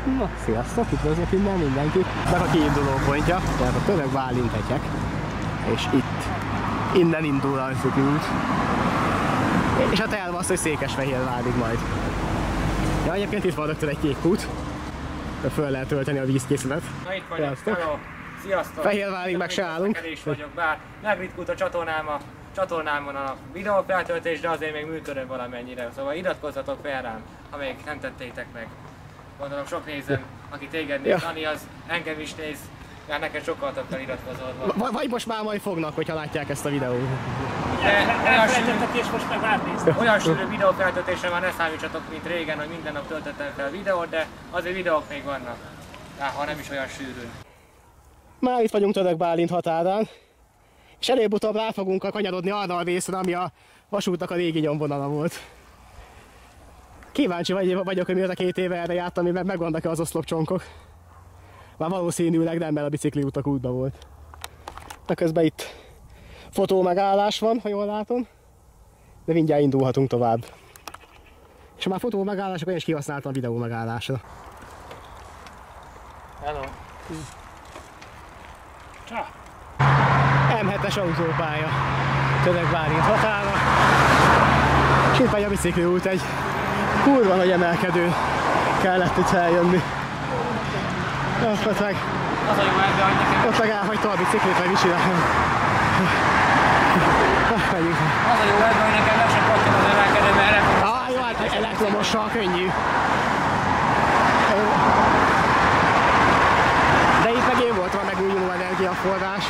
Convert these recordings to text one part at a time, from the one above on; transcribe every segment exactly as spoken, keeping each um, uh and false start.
Na, sziasztok, üdvözlök innen mindenkit. Meg a kiinduló pontja, tehát a Török Bálint hegyek. És itt, innen indul a út. És a terv az, hogy Székesfehérvárig majd. Ja, egyébként itt van rögtön egy kék út. Föl lehet tölteni a vízkészletet. Na itt vagyok, hello! Sziasztok! Fehérvárig meg se állunk. Is vagyok, bár megritkult a csatornám, a csatornámon a videófeltöltés, de azért még működök valamennyire. Szóval iratkozzatok fel rám, ha még nem tettétek meg. Gondolom sok nézőm, aki téged néz, ja. Ani, az engem is néz, mert neked sokkal több feliratkozódva. Vagy most már majd fognak, hogyha látják ezt a videót. Olyan sűrű, most meg olyan sűrű videófeltöltésre már ne számítsatok, mint régen, hogy minden nap töltöttem fel videót, de azért videók még vannak, ha nem is olyan sűrűn. Már itt vagyunk Török Bálint határán, és előbb-utóbb rá fogunk kanyarodni arra a részre, ami a vasútnak a régi nyomvonala volt. Kíváncsi vagyok, hogy mióta két éve erre jártam, mert megvannak-e az oszlopcsonkok. Már valószínűleg nem, mert a bicikliutak útban volt. Na közben itt fotó megállás van, ha jól látom, de mindjárt indulhatunk tovább. És ha már fotó megállás, akkor én is kihasználtam a videó megállásra. Hello! Csá! em hetes autópálya, Török Bálint határa. És itt megy a bicikliút, egy kurva nagy emelkedőn kellett itt eljönni. Ott meg, az a jó ebben, hogy nekem... ott meg elhagyta a biciklit, meg is csinálom. Az a jó ebben, hogy nekem le sem pattan az emelkedő, mert elektromos... Ah, jó, hát elektromossal könnyű. De itt meg én voltam a megújuló energiaforrás.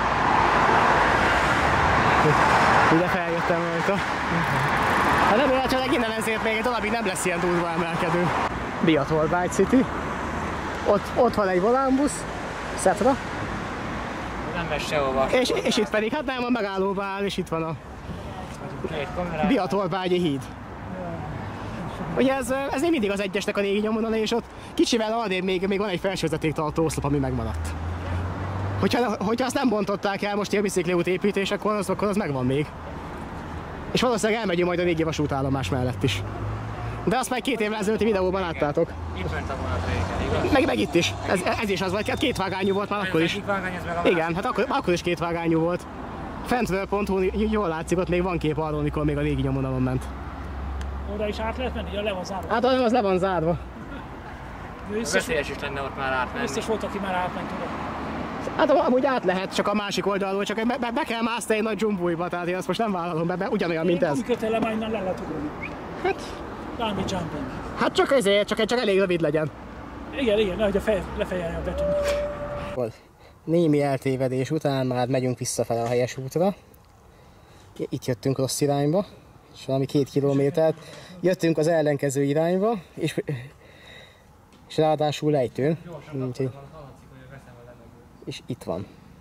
Ide feljöttem rajta. Hát nem lehet, innen ezért még egy darabig nem lesz ilyen durva emelkedő. Biator Bike City. Ott, ott van egy volánbusz, Szetra. Nem megy sehova. És, és itt pedig, hát nem, a megállóba áll, és itt van a Biatorbágyi híd. Ugye ez, ez még mindig az egyesnek a régi nyomvonala, és ott kicsivel arrébb még, még van egy felsővezetéktartó oszlop, ami megmaradt. Hogyha, hogyha azt nem bontották el most a bicikliút építés, akkor az, akkor az megvan még. És valószínűleg elmegyünk majd a régi vasútállomás mellett is. De azt már két évvel ezelőtti videóban láttátok. Itt ment a vonat régen, igaz? Meg, meg itt is. Ez, ez is az volt, hát kétvágányú volt már akkor is. Igen, hát akkor, akkor is kétvágányú volt. Fentről pont hu jól látszik, ott még van kép arról, mikor még a régi nyomvonalon ment. Oda is át lehet menni? Ja, le van zárva. Hát az le van zárva. Veszélyes is lenne ott már átmenni. Biztos volt, aki már átment oda. Hát amúgy át lehet, csak a másik oldalról, csak be, be, be kell mászni egy nagy dzsumbújba, tehát én azt most nem vállalom be, be ugyanolyan, mint ez. Amikor le már innen le lehet ugrani. Hát... Valami jumping. Hát csak ezért, csak, csak elég rövid legyen. Igen, igen, nehogy a fej, lefejeljen a betűn. Némi eltévedés után már megyünk visszafele a helyes útra. Itt jöttünk rossz irányba, és valami két kilométert. Jöttünk az ellenkező irányba, és, és ráadásul lejtőn. Úgyhogy... És itt van.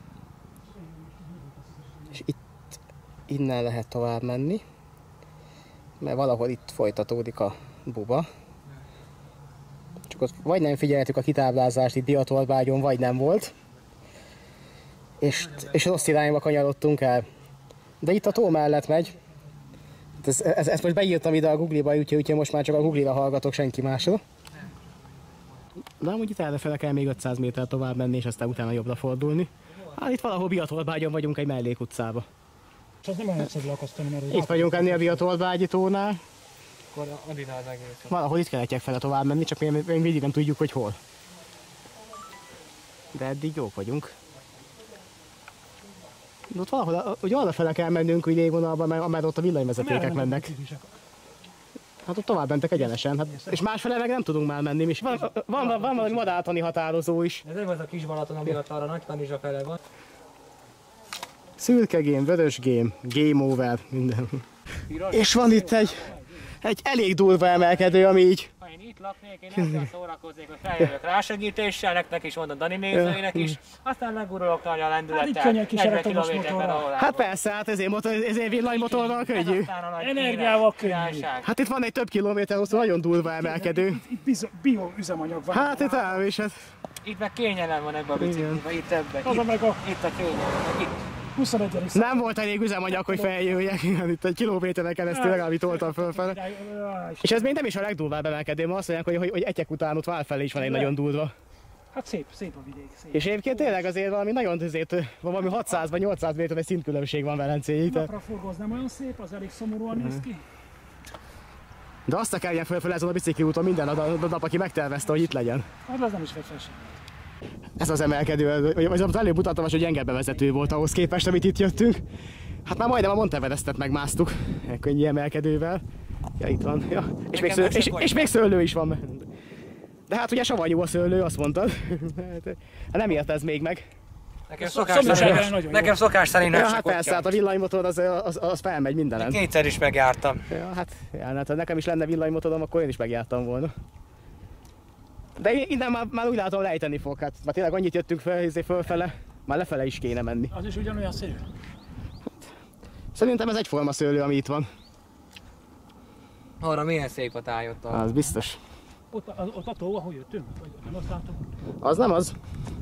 És itt innen lehet tovább menni, mert valahol itt folytatódik a buba. Csak ott vagy nem figyeltük a kitáblázást itt Biatorbágyon, vagy nem volt. És, és rossz irányba kanyarodtunk el. De itt a tó mellett megy. Ez, ez, ezt most beírtam ide a Google-ba, úgyhogy, úgyhogy most már csak a Google-ra hallgatok, senki másra. De amúgy itt errefele kell még ötszáz méter tovább menni, és aztán utána jobbra fordulni. Hát itt valahol Biatorbágyon vagyunk egy mellékutcába. És az nem olyan egyszerű akasztani, mert... Itt vagyunk ennél a Biatorbágyi tónál. Akkor addig az egész. Valahol itt kellett fele tovább menni, csak még, még mindig nem tudjuk, hogy hol. De eddig jók vagyunk. De ott valahol, ugye arra fele kell mennünk úgy légvonalban, mert, mert ott a villanyvezetékek mennek. Hát ott tovább mentek egyenesen, hát, és másfele meg nem tudunk már menni. És van, van, van, van valami madártani határozó is. Ez nem az a kis Balaton, ami ott arra Nagykanizsa fele van. Szürke gém, vörös gém, game over, minden. És van itt egy, egy elég durva emelkedő, ami így... Ha én itt laknék, én ezzel szórakoznék, hogy feljövök rásegítéssel, nektek is mondom, Dani nézőinek is, aztán megurulok nagy a lendülettel, negyven kilométerben ahol Hát persze, hát ezért, motor, ezért villanymotorral könnyű. Energiával könnyű. Hát itt van egy több kilométer hosszú, nagyon durva emelkedő. Itt, itt bioüzemanyag van. Hát itt elviselt. Itt meg kényelem van ebben a bicikliben, itt ebben. Az a meg a... Itt a kényelem, itt. huszonegyedik Nem volt elég üzemanyag, hogy feljöjjek. Itt egy kilométeren keresztül legalább itt voltam fölfele. És ez még nem is a legdurvább emelkedő, mert azt mondják, hogy, hogy egyek után ott válfelé is van egy nagyon durva. Hát szép, szép a vidék. Szép. És egyébként tényleg azért valami nagyon azért, valami hatszáz vagy nyolcszáz méter egy szintkülönbség van Velencéig. Napra forgó az nem olyan szép, az elég szomorúan néz ki. De azt akarják fölfele ezen a bicikli úton minden nap, nap, aki megtervezte, hogy itt legyen. Hát az nem is fel sem. Ez az emelkedő, vagy az előbb mutattam, hogy gyenge bevezető volt ahhoz képest, amit itt jöttünk. Hát már majdnem a Monteverestet megmásztuk, könnyű emelkedővel. Ja, itt van. Ja. És, még szőlő, és, és még szőlő is van. De hát ugye savanyú a szőlő, azt mondtad. Hát nem ért ez még meg. Nekem szokás szerint, nekem szokás szerint ja, hát persze, hát a villanymotor az, az, az felmegy mindenen. Kétszer is megjártam. Ja, hát, ja, hát ha nekem is lenne villanymotorom, akkor én is megjártam volna. De innen már, már úgy látom lejteni fog, hát már tényleg annyit jöttünk fel, fölfele, már lefele is kéne menni. Az is ugyanolyan szélű? Hát, szerintem ez egyforma szőlő, ami itt van. Arra milyen szép a táj ott. Az biztos. Ott, az, ott a tó, ahol jöttünk? Vagy nem azt látom? Az nem az.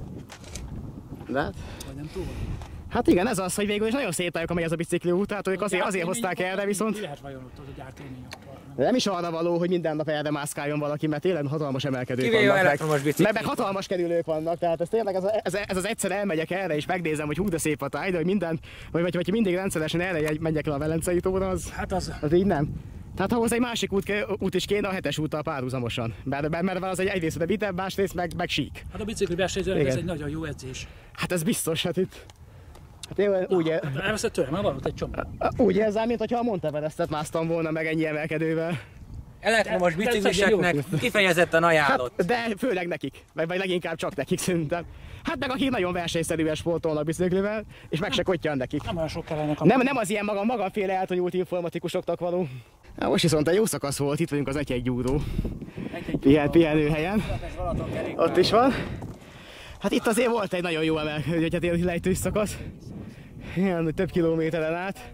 De hát... Vagy nem túl? Hát igen, ez az, hogy végül is nagyon szép tájokon megy ez a bicikli út, tehát ők azért, azért hozták erre, viszont... Lehet vajon ott az a gyártélmény? Nem is arra való, hogy minden nap erre mászkáljon valaki, mert tényleg hatalmas emelkedők Kivéve vannak. elektromos bicikli. Meg, meg hatalmas kerülők vannak, tehát ez tényleg ez, ez, ez az egyszer elmegyek erre és megnézem, hogy hú de szép a táj, de hogy minden, vagy, vagy, vagy mindig rendszeresen erre megyek le a Velencei tóra, az, hát az... az így nem. Tehát ahhoz egy másik út, út is kéne, a hetes úttal párhuzamosan. Mert, mert az egy egyrészt a vitebb, másrészt meg, meg sík. Hát a bicikli versenyzőnek ez egy nagyon jó edzés. Hát ez biztos, hát itt... Hát én úgy, hát elveszett tőlem, már van ott egy csomó. Úgy érzem, mintha a Monteverestet másztam volna meg ennyi emelkedővel. Elektromos bicikliseknek kifejezetten ajánlott. Hát, de főleg nekik, vagy, vagy leginkább csak nekik szerintem. Hát meg akik nagyon versenyszerűen sportolnak biciklivel, és meg se kottyan nekik. Nem olyan sok kellene. Nem, nem az ilyen maga, magamféle eltonyult informatikusoknak való. Na, most viszont egy jó szakasz volt, itt vagyunk az Egyhegygyúró Pihen, pihenőhelyen. Ott is van. Hát itt azért volt egy nagyon jó emelkedő, egy lejtős szakasz. Ilyen több kilométeren át.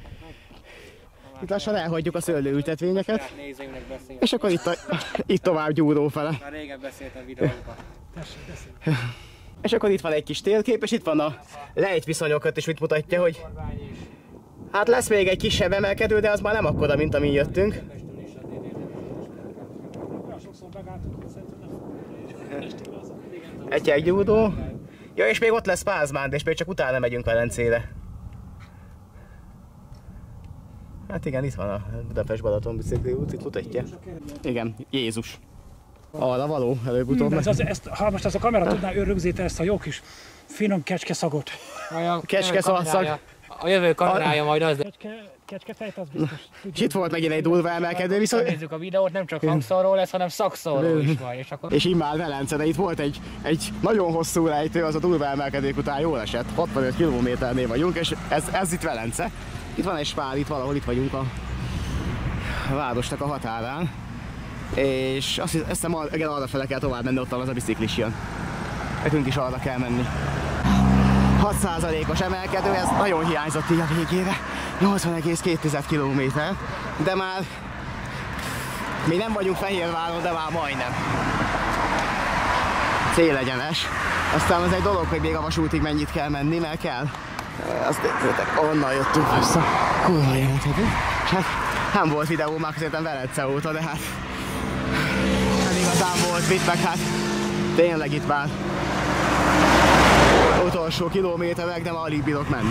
Itt lassan elhagyjuk a szőlőültetvényeket. És akkor itt, a, itt tovább Gyúró fele. Már régen beszéltem videóban. És akkor itt van egy kis térkép, és itt van a lejtviszonyokat is, mit mutatja, hogy hát lesz még egy kisebb emelkedő, de az már nem akkora, mint amin jöttünk. Egyhegygyúró. Ja, és még ott lesz Pázmánd, és még csak utána megyünk Velencére. Hát igen, itt van a Budapest-Balaton bicikli út, itt mutatja. Igen, Jézus. Arra való, előbb-utóbb. Hmm, ez, ez, ha most ez a kamera tudná rögzíteni ezt a jó kis finom kecske szagot. Kecske szalszag. A jövő kamerája majd az. Kecske, kecske fejt, az biztos. És itt volt megint egy durva emelkedő, viszont... Nézzük a videót, nem csak hangszóró lesz, hanem szakszóró is majd. És, akkor... és immár Velence, de itt volt egy, egy nagyon hosszú rejtő, az a durva emelkedők után jól esett. hatvanöt kilométernél vagyunk, és ez, ez itt Velence. Itt van egy spár, itt valahol itt vagyunk a városnak a határán. És azt hiszem, igen, arra fele kell tovább menni, ott az a biciklis jön. Nekünk is arra kell menni. hat százalékos emelkedő, ez nagyon hiányzott így a végére. nyolcvan egész két kilométer, de már mi nem vagyunk Fehérváron, de már majdnem. Célegyenes. Aztán az egy dolog, hogy még a vasútig mennyit kell menni, mert kell. Azt nézzétek, onnan jöttünk vissza. Kurva jelentető. És hát nem volt videó már szerintem Velence óta, de hát nem igazán volt mit, meg hát tényleg itt már utolsó kilométerek, de már alig bírok menni.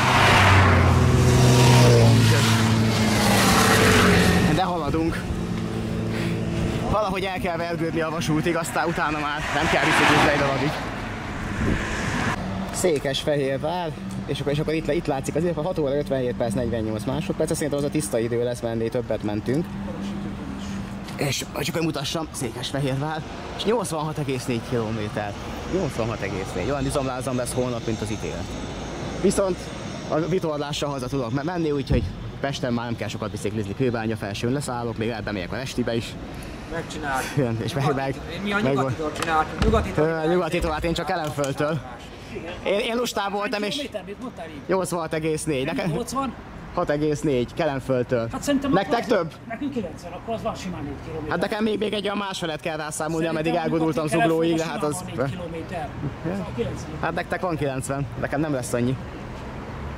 De haladunk. Valahogy el kell vergődni a vasútig, aztán utána már nem kell biciklizni egy darabig. Székesfehérvár, és akkor, és akkor itt, itt látszik azért, a hat óra ötvenhét perc negyvennyolc másodperc, szerintem az a tiszta idő lesz, menni többet mentünk. És csak hogy mutassam, Székesfehérvár, és nyolcvanhat egész négy kilométer. nyolcvanhat egész négy, olyan izomlázam lesz holnap, mint az ítélet. Viszont a vitorlással haza tudok menni, úgyhogy Pesten már nem kell sokat biciklizni, Kőbánya felsőn leszállok, még elbemegyek a Estibe is. Megcsináljuk. És meg, meg, mi a nyugatitól csináltuk? Nyugatitól? Nyugatitól, hát én csak Kelenföldtől. Én, én lustán voltam, és nyolcvanhat egész négy. Nekem hat egész négy Kelenföldtől. Hát szerintem nektek több? Nekünk kilencven, akkor az van simán négy kilométer. Hát nekem még, még egy olyan másfelet kell rászámolni, ameddig elgurultam Zuglóig, de hát az... négy kilométer. Hát nektek van kilencven, nekem nem lesz annyi.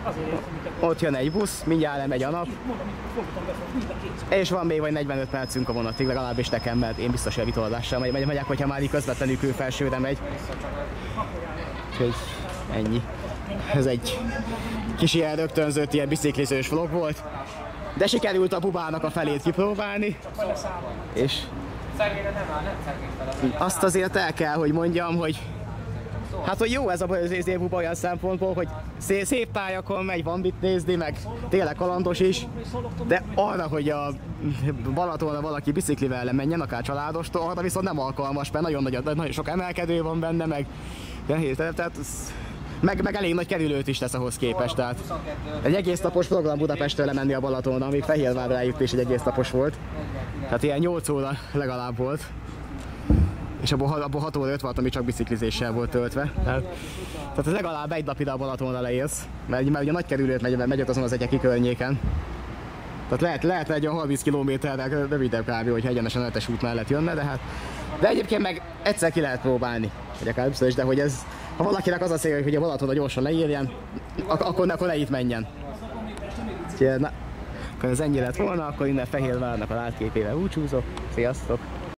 Azért értem, mint akkor. Ott jön egy busz, mindjárt lemegy a nap. Mondom, itt fogtam be, mind a két. És van még vagy negyvenöt percünk a vonatig, legalábbis nekem, mert én biztos, hogy vitorlással megy, megy, megyek, hogyha már így közvetlenül külfelsőre megy. Úgyhogy ennyi. Ez egy kis ilyen rögtönzött, ilyen biciklizős vlog volt. De sikerült a bubának a felét kipróbálni. És Szegényre nem áll, nem szegény fel. azt azért el kell, hogy mondjam, hogy hát, hogy jó ez a buba olyan szempontból, hogy szép, szép pályakon megy, van mit nézni, meg tényleg kalandos is, de arra, hogy a Balatonra valaki biciklivel menjen, akár családostól, arra viszont nem alkalmas, mert nagyon, nagy, nagyon sok emelkedő van benne, meg nehéz, tehát meg, meg elég nagy kerülőt is tesz ahhoz képest, tehát egy egész napos program Budapestről lemenni a Balatonra, amíg Fehérvárra eljut is egy egész napos volt, tehát ilyen nyolc óra legalább volt. És abból, abból hat óra öt volt, ami csak biciklizéssel volt töltve. Tehát, tehát ez legalább egy napig a Balatonra leérsz, mert, mert ugye nagy kerülőt megy, megy ott azon az egyeki környéken. Tehát lehet, lehet egy olyan harminc kilométerrel rövidebb kb, hogy egyenesen a ötös út mellett jönne, de hát... De egyébként meg egyszer ki lehet próbálni, vagy akár többször is, de hogy ez... Ha valakinek az a célja, hogy a Balatonra gyorsan leírjen, ak akkor, akkor le itt menjen. Úgyhogy, na, akkor ez ennyi lett volna, akkor innen Fehérvárnak a látképével búcsúzok. Sziasztok!